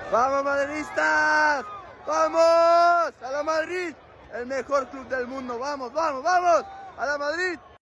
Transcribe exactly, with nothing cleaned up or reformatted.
¡Vamos, madridistas! ¡Vamos! ¡A la Madrid! El mejor club del mundo. ¡Vamos, vamos, vamos! ¡A la Madrid!